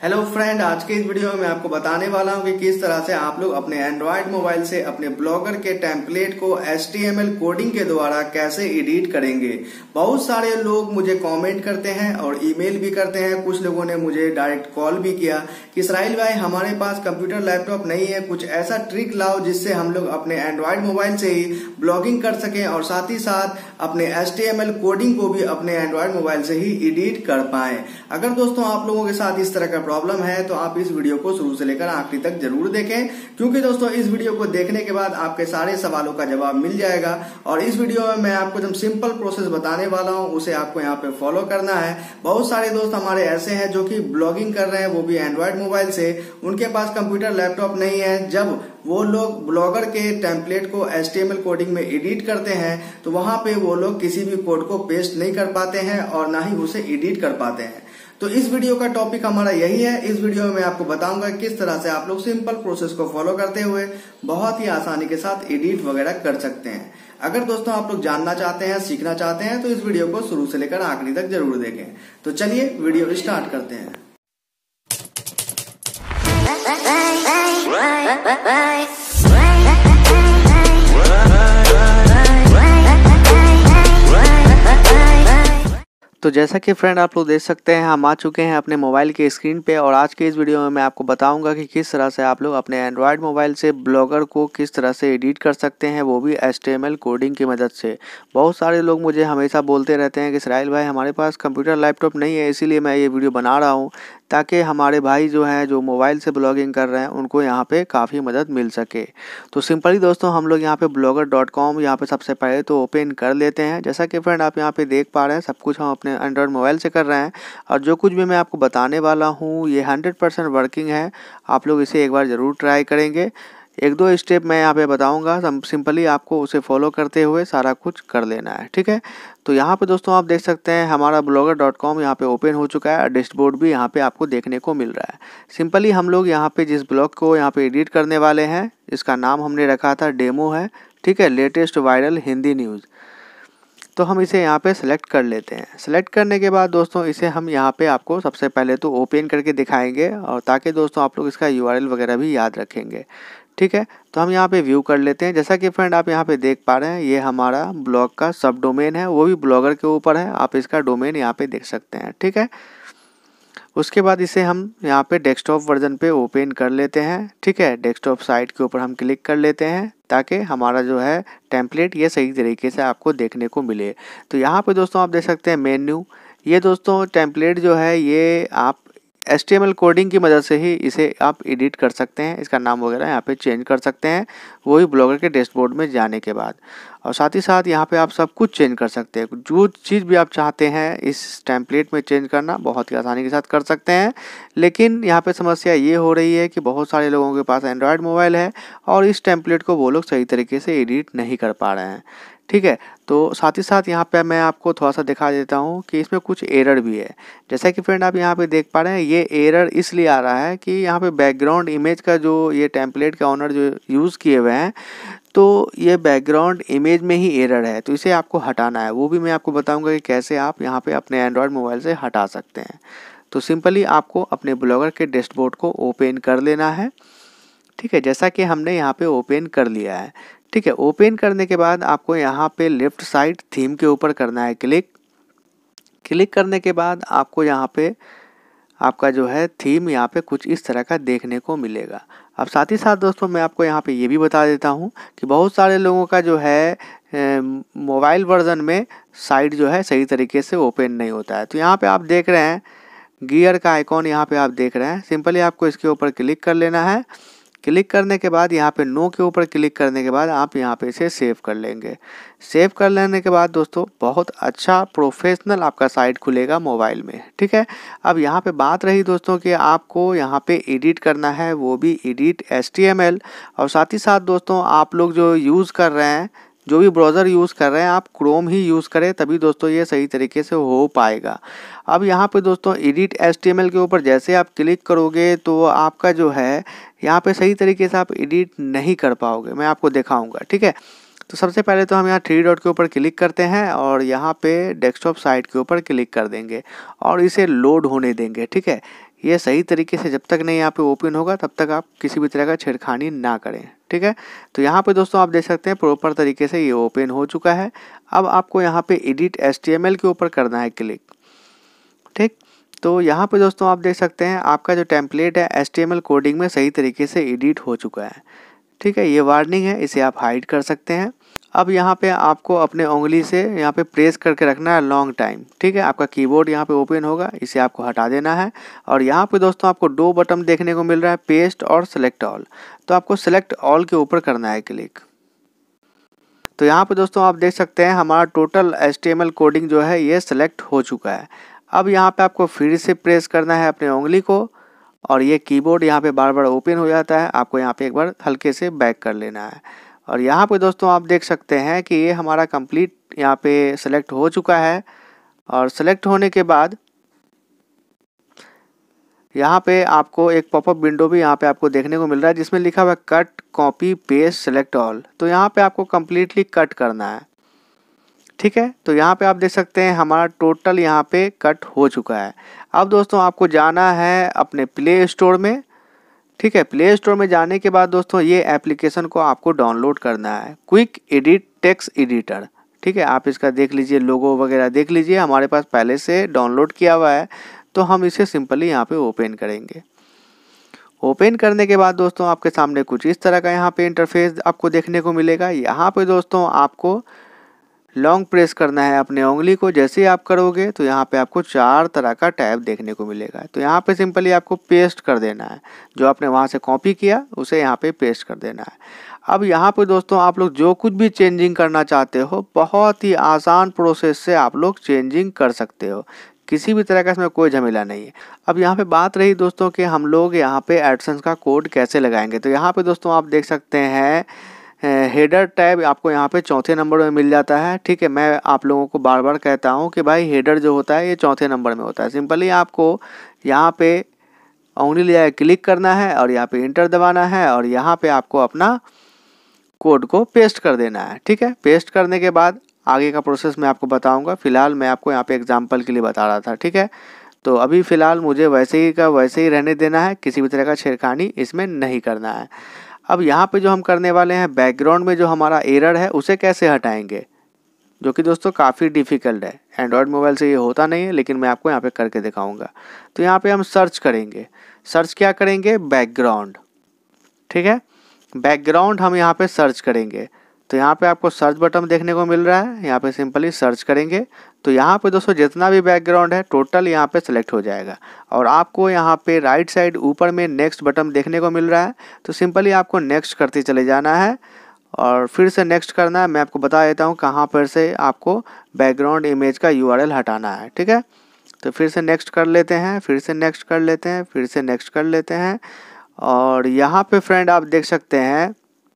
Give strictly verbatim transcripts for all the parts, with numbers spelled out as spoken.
Hello friend, आज के इस वीडियो में मैं आपको बताने वाला हूं कि किस तरह से आप लोग अपने एंड्रॉयड मोबाइल से अपने ब्लॉगर के टेम्पलेट को H T M L coding के द्वारा कैसे एडिट करेंगे। बहुत सारे लोग मुझे कमेंट करते हैं और ईमेल भी करते हैं। कुछ लोगों ने मुझे डायरेक्ट कॉल भी किया कि इसराइल भाई, हमारे पास कंप्यूटर लैपटॉप नहीं है, कुछ ऐसा ट्रिक लाओ जिससे हम लोग अपने एंड्रॉयड मोबाइल से ही ब्लॉगिंग कर सकें और साथ ही साथ अपने H T M L coding को भी अपने एंड्रॉयड मोबाइल से ही एडिट कर पाए। अगर दोस्तों आप लोगों के साथ इस तरह का प्रॉब्लम है तो आप इस वीडियो को शुरू से लेकर आखिरी तक जरूर देखें, क्योंकि दोस्तों इस वीडियो को देखने के बाद आपके सारे सवालों का जवाब मिल जाएगा। और इस वीडियो में मैं आपको जो सिंपल प्रोसेस बताने वाला हूं उसे आपको यहाँ पे फॉलो करना है। बहुत सारे दोस्त हमारे ऐसे हैं जो कि ब्लॉगिंग कर रहे हैं, वो भी एंड्रॉयड मोबाइल से, उनके पास कंप्यूटर लैपटॉप नहीं है। जब वो लोग ब्लॉगर के टेम्पलेट को H T M L coding में एडिट करते हैं तो वहां पे वो लोग किसी भी कोड को पेस्ट नहीं कर पाते हैं और ना ही उसे एडिट कर पाते हैं। तो इस वीडियो का टॉपिक हमारा यही है। इस वीडियो में मैं आपको बताऊंगा किस तरह से आप लोग सिंपल प्रोसेस को फॉलो करते हुए बहुत ही आसानी के साथ एडिट वगैरह कर सकते हैं। अगर दोस्तों आप लोग जानना चाहते हैं, सीखना चाहते हैं तो इस वीडियो को शुरू से लेकर आखिरी तक जरूर देखें। तो चलिए वीडियो स्टार्ट करते हैं। तो जैसा कि फ्रेंड आप लोग देख सकते हैं, हम आ चुके हैं अपने मोबाइल के स्क्रीन पे और आज के इस वीडियो में मैं आपको बताऊंगा कि किस तरह से आप लोग अपने एंड्रॉयड मोबाइल से ब्लॉगर को किस तरह से एडिट कर सकते हैं, वो भी H T M L coding की मदद से। बहुत सारे लोग मुझे हमेशा बोलते रहते हैं कि इसराइल भाई, हमारे पास कंप्यूटर लैपटॉप नहीं है, इसीलिए मैं ये वीडियो बना रहा हूँ ताकि हमारे भाई जो हैं जो मोबाइल से ब्लॉगिंग कर रहे हैं उनको यहाँ पे काफ़ी मदद मिल सके। तो सिंपली दोस्तों हम लोग यहाँ पे ब्लॉगर डॉट कॉम यहाँ पे सबसे पहले तो ओपन कर लेते हैं। जैसा कि फ्रेंड आप यहाँ पे देख पा रहे हैं, सब कुछ हम अपने एंड्रॉयड मोबाइल से कर रहे हैं और जो कुछ भी मैं आपको बताने वाला हूँ ये हंड्रेड परसेंट वर्किंग है। आप लोग इसे एक बार ज़रूर ट्राई करेंगे। एक दो स्टेप मैं यहाँ पे बताऊंगा, सिंपली आपको उसे फॉलो करते हुए सारा कुछ कर लेना है, ठीक है। तो यहाँ पे दोस्तों आप देख सकते हैं हमारा ब्लॉगर डॉट कॉम यहाँ पे ओपन हो चुका है और डैशबोर्ड भी यहाँ पे आपको देखने को मिल रहा है। सिंपली हम लोग यहाँ पे जिस ब्लॉग को यहाँ पे एडिट करने वाले हैं, इसका नाम हमने रखा था डेमो है, ठीक है, लेटेस्ट वायरल हिंदी न्यूज़। तो हम इसे यहाँ पे सेलेक्ट कर लेते हैं। सेलेक्ट करने के बाद दोस्तों इसे हम यहाँ पे आपको सबसे पहले तो ओपन करके दिखाएंगे और ताकि दोस्तों आप लोग इसका यू आर एल वगैरह भी याद रखेंगे, ठीक है। तो हम यहाँ पे व्यू कर लेते हैं। जैसा कि फ्रेंड आप यहाँ पे देख पा रहे हैं, ये हमारा ब्लॉग का सब डोमेन है, वो भी ब्लॉगर के ऊपर है। आप इसका डोमेन यहाँ पे देख सकते हैं, ठीक है। उसके बाद इसे हम यहाँ पे डेस्कटॉप वर्जन पे ओपन कर लेते हैं, ठीक है। डेस्कटॉप साइट के ऊपर हम क्लिक कर लेते हैं ताकि हमारा जो है टेम्पलेट ये सही तरीके से आपको देखने को मिले। तो यहाँ पे दोस्तों आप देख सकते हैं मेन्यू, ये दोस्तों टेम्पलेट जो है ये आप H T M L coding की मदद से ही इसे आप एडिट कर सकते हैं। इसका नाम वगैरह यहाँ पे चेंज कर सकते हैं, वही ब्लॉगर के डैशबोर्ड में जाने के बाद। और साथ ही साथ यहाँ पे आप सब कुछ चेंज कर सकते हैं। जो चीज़ भी आप चाहते हैं इस टेम्पलेट में चेंज करना बहुत ही आसानी के साथ कर सकते हैं। लेकिन यहाँ पे समस्या ये हो रही है कि बहुत सारे लोगों के पास एंड्रॉयड मोबाइल है और इस टेम्पलेट को वो लोग सही तरीके से एडिट नहीं कर पा रहे हैं, ठीक है। तो साथ ही साथ यहाँ पे मैं आपको थोड़ा सा दिखा देता हूँ कि इसमें कुछ एरर भी है। जैसा कि फ्रेंड आप यहाँ पे देख पा रहे हैं, ये एरर इसलिए आ रहा है कि यहाँ पे बैकग्राउंड इमेज का जो ये टेम्पलेट का ओनर जो यूज़ किए हुए हैं, तो ये बैकग्राउंड इमेज में ही एरर है, तो इसे आपको हटाना है। वो भी मैं आपको बताऊँगा कि कैसे आप यहाँ पे अपने एंड्रॉयड मोबाइल से हटा सकते हैं। तो सिंपली आपको अपने ब्लॉगर के डैशबोर्ड को ओपन कर लेना है, ठीक है। जैसा कि हमने यहाँ पे ओपन कर लिया है, ठीक है। ओपन करने के बाद आपको यहाँ पे लेफ्ट साइड थीम के ऊपर करना है क्लिक। क्लिक करने के बाद आपको यहाँ पे आपका जो है थीम यहाँ पे कुछ इस तरह का देखने को मिलेगा। अब साथ ही साथ दोस्तों मैं आपको यहाँ पे ये भी बता देता हूँ कि बहुत सारे लोगों का जो है मोबाइल वर्जन में साइट जो है सही तरीके से ओपन नहीं होता है। तो यहाँ पे आप देख रहे हैं गियर का आइकॉन यहाँ पे आप देख रहे हैं, सिंपली आपको इसके ऊपर क्लिक कर लेना है। क्लिक करने के बाद यहाँ पे नो के ऊपर क्लिक करने के बाद आप यहाँ पे इसे सेव कर लेंगे। सेव कर लेने के बाद दोस्तों बहुत अच्छा प्रोफेशनल आपका साइट खुलेगा मोबाइल में, ठीक है। अब यहाँ पे बात रही दोस्तों कि आपको यहाँ पे एडिट करना है, वो भी edit H T M L. और साथ ही साथ दोस्तों आप लोग जो यूज़ कर रहे हैं, जो भी ब्राउज़र यूज़ कर रहे हैं, आप क्रोम ही यूज़ करें, तभी दोस्तों ये सही तरीके से हो पाएगा। अब यहाँ पे दोस्तों edit H T M L के ऊपर जैसे आप क्लिक करोगे तो आपका जो है यहाँ पे सही तरीके से आप एडिट नहीं कर पाओगे, मैं आपको दिखाऊंगा, ठीक है। तो सबसे पहले तो हम यहाँ थ्री डॉट के ऊपर क्लिक करते हैं और यहाँ पे डेस्कटॉप साइट के ऊपर क्लिक कर देंगे और इसे लोड होने देंगे, ठीक है। ये सही तरीके से जब तक नहीं यहाँ पे ओपन होगा तब तक आप किसी भी तरह का छेड़खानी ना करें, ठीक है। तो यहाँ पे दोस्तों आप देख सकते हैं प्रॉपर तरीके से ये ओपन हो चुका है। अब आपको यहाँ पे edit H T M L के ऊपर करना है क्लिक, ठीक। तो यहाँ पे दोस्तों आप देख सकते हैं आपका जो टेम्पलेट है H T M L coding में सही तरीके से एडिट हो चुका है, ठीक है। ये वार्निंग है, इसे आप हाइड कर सकते हैं। अब यहाँ पे आपको अपने उंगली से यहाँ पे प्रेस करके रखना है लॉन्ग टाइम, ठीक है। आपका कीबोर्ड यहाँ पे ओपन होगा, इसे आपको हटा देना है। और यहाँ पे दोस्तों आपको दो बटन देखने को मिल रहा है, पेस्ट और सेलेक्ट ऑल। तो आपको सेलेक्ट ऑल के ऊपर करना है क्लिक। तो यहाँ पे दोस्तों आप देख सकते हैं हमारा total H T M L coding जो है ये सेलेक्ट हो चुका है। अब यहाँ पे आपको फिर से प्रेस करना है अपने उंगली को और ये कीबोर्ड यहाँ पे बार बार ओपन हो जाता है। आपको यहाँ पे एक बार हल्के से बैक कर लेना है। और यहाँ पे दोस्तों आप देख सकते हैं कि ये हमारा कंप्लीट यहाँ पे सेलेक्ट हो चुका है। और सेलेक्ट होने के बाद यहाँ पे आपको एक पॉपअप विंडो भी यहाँ पे आपको देखने को मिल रहा है जिसमें लिखा हुआ है cut copy paste select all. तो यहाँ पे आपको कम्प्लीटली कट करना है, ठीक है। तो यहाँ पे आप देख सकते हैं हमारा टोटल यहाँ पे कट हो चुका है। अब दोस्तों आपको जाना है अपने प्ले स्टोर में, ठीक है। प्ले स्टोर में जाने के बाद दोस्तों ये एप्लीकेशन को आपको डाउनलोड करना है, क्विक एडिट टेक्स्ट एडिटर, ठीक है। आप इसका देख लीजिए, लोगो वगैरह देख लीजिए, हमारे पास पहले से डाउनलोड किया हुआ है। तो हम इसे सिंपली यहाँ पे ओपन करेंगे। ओपन करने के बाद दोस्तों आपके सामने कुछ इस तरह का यहाँ पे इंटरफेस आपको देखने को मिलेगा। यहाँ पे दोस्तों आपको लॉन्ग प्रेस करना है अपने उंगली को। जैसे ही आप करोगे तो यहाँ पे आपको चार तरह का टैब देखने को मिलेगा। तो यहाँ पे सिंपली आपको पेस्ट कर देना है, जो आपने वहाँ से कॉपी किया उसे यहाँ पे पेस्ट कर देना है। अब यहाँ पे दोस्तों आप लोग जो कुछ भी चेंजिंग करना चाहते हो बहुत ही आसान प्रोसेस से आप लोग चेंजिंग कर सकते हो, किसी भी तरह का इसमें कोई झमेला नहीं है। अब यहाँ पे बात रही दोस्तों कि हम लोग यहाँ पे एडसेंस का कोड कैसे लगाएंगे। तो यहाँ पे दोस्तों आप देख सकते हैं हेडर टैब आपको यहाँ पे चौथे नंबर में मिल जाता है, ठीक है। मैं आप लोगों को बार बार कहता हूँ कि भाई हेडर जो होता है ये चौथे नंबर में होता है। सिंपली आपको यहाँ पे उंगली ले जाकर क्लिक करना है और यहाँ पे इंटर दबाना है और यहाँ पे आपको अपना कोड को पेस्ट कर देना है, ठीक है। पेस्ट करने के बाद आगे का प्रोसेस मैं आपको बताऊँगा। फिलहाल मैं आपको यहाँ पे एग्जाम्पल के लिए बता रहा था, ठीक है। तो अभी फ़िलहाल मुझे वैसे ही का वैसे ही रहने देना है, किसी भी तरह का छेड़खानी इसमें नहीं करना है। अब यहाँ पे जो हम करने वाले हैं बैकग्राउंड में जो हमारा एरर है उसे कैसे हटाएंगे, जो कि दोस्तों काफ़ी डिफ़िकल्ट है। एंड्रॉयड मोबाइल से ये होता नहीं है, लेकिन मैं आपको यहाँ पे करके दिखाऊंगा। तो यहाँ पे हम सर्च करेंगे। सर्च क्या करेंगे? बैकग्राउंड, ठीक है। बैकग्राउंड हम यहाँ पे सर्च करेंगे। तो यहाँ पे आपको सर्च बटन देखने को मिल रहा है, यहाँ पे सिंपली सर्च करेंगे। तो यहाँ पे दोस्तों जितना भी बैकग्राउंड है टोटल यहाँ पे सेलेक्ट हो जाएगा। और आपको यहाँ पे राइट साइड ऊपर में नेक्स्ट बटन देखने को मिल रहा है। तो सिंपली आपको नेक्स्ट करते चले जाना है और फिर से नेक्स्ट करना है। मैं आपको बता देता हूँ कहाँ पर से आपको बैकग्राउंड इमेज का यू आर एल हटाना है, ठीक है। तो फिर से नेक्स्ट कर लेते हैं, फिर से नेक्स्ट कर लेते हैं, फिर से नेक्स्ट कर लेते हैं। और यहाँ पे फ्रेंड आप देख सकते हैं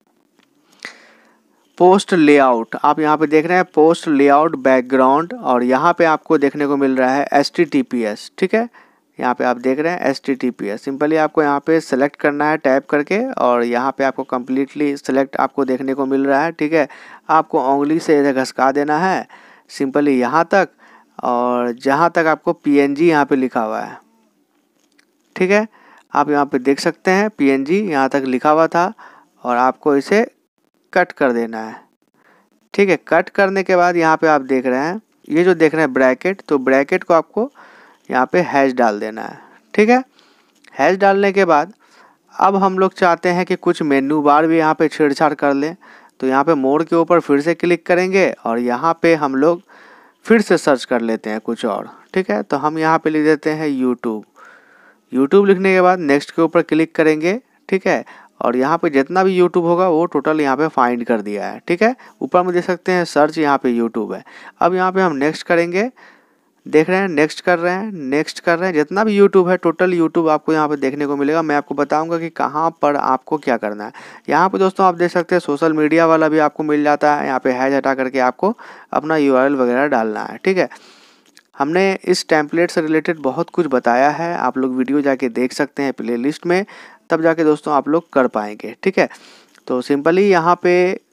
पोस्ट लेआउट, आप यहाँ पे देख रहे हैं पोस्ट लेआउट बैकग्राउंड। और यहाँ पे आपको देखने को मिल रहा है H T T P S, ठीक है। यहाँ पे आप देख रहे हैं H T T P S. Simply आपको यहाँ पे सेलेक्ट करना है टैप करके और यहाँ पे आपको कम्प्लीटली सेलेक्ट आपको देखने को मिल रहा है, ठीक है। आपको उंगली से इधर घसका देना है सिंपली यहाँ तक, और जहाँ तक आपको पी एन जी यहाँ पे लिखा हुआ है, ठीक है। आप यहाँ पे देख सकते हैं पी एन जी यहाँ तक लिखा हुआ था और आपको इसे कट कर देना है, ठीक है। कट करने के बाद यहाँ पे आप देख रहे हैं ये जो देख रहे हैं ब्रैकेट, तो ब्रैकेट को आपको यहाँ पे हैश डाल देना है, ठीक है। हैश डालने के बाद अब हम लोग चाहते हैं कि कुछ मेन्यू बार भी यहाँ पे छेड़छाड़ कर लें। तो यहाँ पे मोर के ऊपर फिर से क्लिक करेंगे और यहाँ पे हम लोग फिर से सर्च कर लेते हैं कुछ और, ठीक है। तो हम यहाँ पे लिख देते हैं यूट्यूब। यूट्यूब लिखने के बाद नेक्स्ट के ऊपर क्लिक करेंगे, ठीक है। और यहाँ पे जितना भी यूट्यूब होगा वो टोटल यहाँ पे फाइंड कर दिया है, ठीक है। ऊपर में देख सकते हैं सर्च, यहाँ पे यूट्यूब है। अब यहाँ पे हम नेक्स्ट करेंगे, देख रहे हैं नेक्स्ट कर रहे हैं, नेक्स्ट कर रहे हैं। जितना भी यूट्यूब है टोटल यूट्यूब आपको यहाँ पे देखने को मिलेगा। मैं आपको बताऊंगा कि कहाँ पर आपको क्या करना है। यहाँ पे दोस्तों आप देख सकते हैं सोशल मीडिया वाला भी आपको मिल जाता है। यहाँ पे हैश हटा करके आपको अपना यू आर एल वगैरह डालना है, ठीक है। हमने इस टेम्पलेट से रिलेटेड बहुत कुछ बताया है, आप लोग वीडियो जाके देख सकते हैं प्ले लिस्ट में, तब जाके दोस्तों आप लोग कर पाएंगे, ठीक है। तो सिंपली यहाँ पे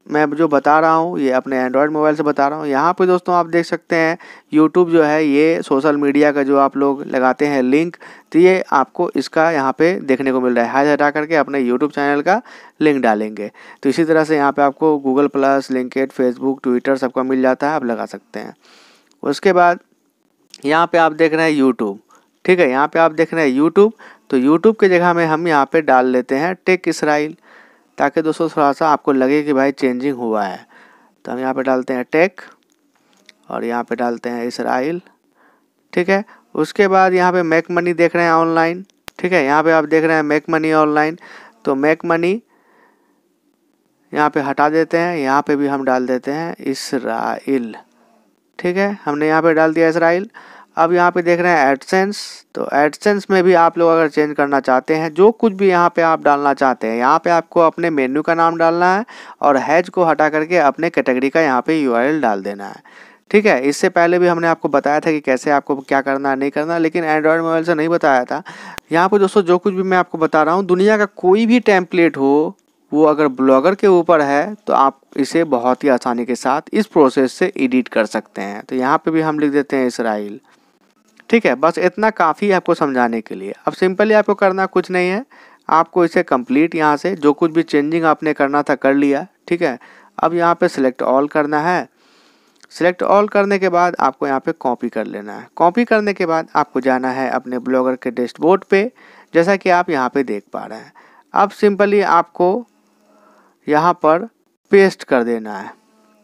मैं जो बता रहा हूँ ये अपने एंड्रॉयड मोबाइल से बता रहा हूँ। यहाँ पे दोस्तों आप देख सकते हैं यूट्यूब जो है ये सोशल मीडिया का जो आप लोग लगाते हैं लिंक, तो ये आपको इसका यहाँ पे देखने को मिल रहा है। हाई हटा करके अपने यूट्यूब चैनल का लिंक डालेंगे तो इसी तरह से यहाँ पे आपको Google plus, LinkedIn, Facebook, Twitter सबका मिल जाता है, आप लगा सकते हैं। उसके बाद यहाँ पे आप देख रहे हैं यूट्यूब, ठीक है, यहाँ पे आप देख रहे हैं यूट्यूब, तो यूट्यूब की जगह में हम यहाँ पे डाल लेते हैं टेक इसराइल, ताकि दोस्तों थोड़ा सा आपको लगे कि भाई चेंजिंग हुआ है। तो हम यहाँ पे डालते हैं टेक और यहाँ पे डालते हैं इसराइल, ठीक है। उसके बाद यहाँ पे मेक मनी देख रहे हैं ऑनलाइन, ठीक है, यहाँ पे आप देख रहे हैं मेक मनी ऑनलाइन, तो मेक मनी यहाँ पे हटा देते हैं, यहाँ पे भी हम डाल देते हैं इसराइल, ठीक है, हमने यहाँ पे डाल दिया इसराइल। अब यहाँ पे देख रहे हैं एडसेंस, तो एडसेंस में भी आप लोग अगर चेंज करना चाहते हैं, जो कुछ भी यहाँ पे आप डालना चाहते हैं, यहाँ पे आपको अपने मेन्यू का नाम डालना है और हैज को हटा करके अपने कैटेगरी का यहाँ पे यूआरएल डाल देना है, ठीक है। इससे पहले भी हमने आपको बताया था कि कैसे आपको क्या करना है नहीं करना, लेकिन एंड्रॉयड मोबाइल से नहीं बताया था। यहाँ पे दोस्तों जो कुछ भी मैं आपको बता रहा हूँ, दुनिया का कोई भी टेम्पलेट हो वो अगर ब्लॉगर के ऊपर है तो आप इसे बहुत ही आसानी के साथ इस प्रोसेस से एडिट कर सकते हैं। तो यहाँ पे भी हम लिख देते हैं इसराइल, ठीक है। बस इतना काफ़ी है आपको समझाने के लिए। अब सिंपली आपको करना कुछ नहीं है, आपको इसे कंप्लीट यहाँ से जो कुछ भी चेंजिंग आपने करना था कर लिया, ठीक है। अब यहाँ पे सिलेक्ट ऑल करना है, सिलेक्ट ऑल करने के बाद आपको यहाँ पे कॉपी कर लेना है। कॉपी करने के बाद आपको जाना है अपने ब्लॉगर के डैशबोर्ड पे, जैसा कि आप यहाँ पे देख पा रहे हैं। अब सिंपली आपको यहाँ पर पेस्ट कर देना है।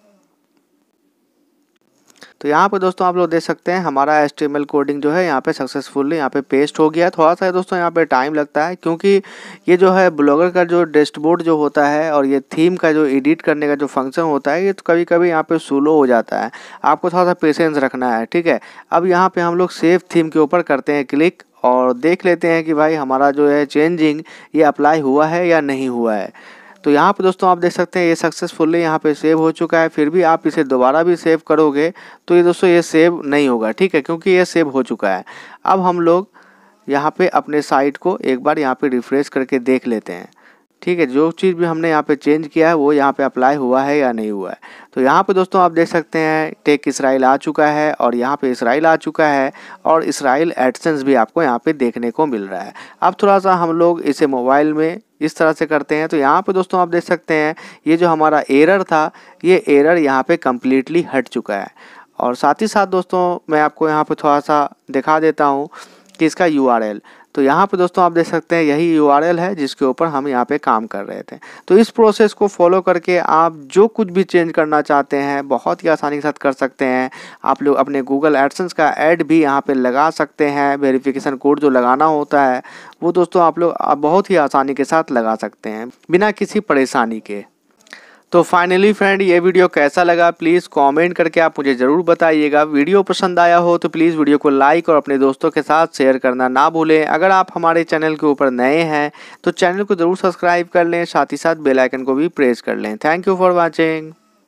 तो यहाँ पे दोस्तों आप लोग देख सकते हैं हमारा H T M L coding जो है यहाँ पे सक्सेसफुली यहाँ पे पेस्ट हो गया। थोड़ा सा दोस्तों यहाँ पे टाइम लगता है, क्योंकि ये जो है ब्लॉगर का जो डैशबोर्ड जो होता है और ये थीम का जो एडिट करने का जो फंक्शन होता है, ये तो कभी कभी यहाँ पे स्लो हो जाता है, आपको थोड़ा सा पेशेंस रखना है, ठीक है। अब यहाँ पे हम लोग सेव थीम के ऊपर करते हैं क्लिक और देख लेते हैं कि भाई हमारा जो है चेंजिंग ये अप्लाई हुआ है या नहीं हुआ है। तो यहाँ पे दोस्तों आप देख सकते हैं ये सक्सेसफुली यहाँ पे सेव हो चुका है। फिर भी आप इसे दोबारा भी सेव करोगे तो ये दोस्तों ये सेव नहीं होगा, ठीक है, क्योंकि ये सेव हो चुका है। अब हम लोग यहाँ पे अपने साइट को एक बार यहाँ पे रिफ्रेश करके देख लेते हैं, ठीक है, जो चीज़ भी हमने यहाँ पे चेंज किया है वो यहाँ पे अप्लाई हुआ है या नहीं हुआ है। तो यहाँ पे दोस्तों आप देख सकते हैं टेक इसराइल आ चुका है और यहाँ पे इसराइल आ चुका है और इसराइल एडसेंस भी आपको यहाँ पे देखने को मिल रहा है। अब थोड़ा सा हम लोग इसे मोबाइल में इस तरह से करते हैं। तो यहाँ पे दोस्तों आप देख सकते हैं ये जो हमारा एरर था, ये एरर यहाँ पे कम्प्लीटली हट चुका है। और साथ ही साथ दोस्तों मैं आपको यहाँ पे थोड़ा सा दिखा देता हूँ कि इसका यू आर एल, तो यहाँ पे दोस्तों आप देख सकते हैं यही यू आर एल है जिसके ऊपर हम यहाँ पे काम कर रहे थे। तो इस प्रोसेस को फॉलो करके आप जो कुछ भी चेंज करना चाहते हैं बहुत ही आसानी के साथ कर सकते हैं। आप लोग अपने गूगल एडसेंस का ऐड भी यहाँ पे लगा सकते हैं। वेरिफिकेशन कोड जो लगाना होता है वो दोस्तों आप लोग बहुत ही आसानी के साथ लगा सकते हैं बिना किसी परेशानी के। तो फाइनली फ्रेंड, ये वीडियो कैसा लगा प्लीज़ कमेंट करके आप मुझे ज़रूर बताइएगा। वीडियो पसंद आया हो तो प्लीज़ वीडियो को लाइक और अपने दोस्तों के साथ शेयर करना ना भूलें। अगर आप हमारे चैनल के ऊपर नए हैं तो चैनल को ज़रूर सब्सक्राइब कर लें, साथ ही साथ बेल आइकन को भी प्रेस कर लें। Thank you for watching.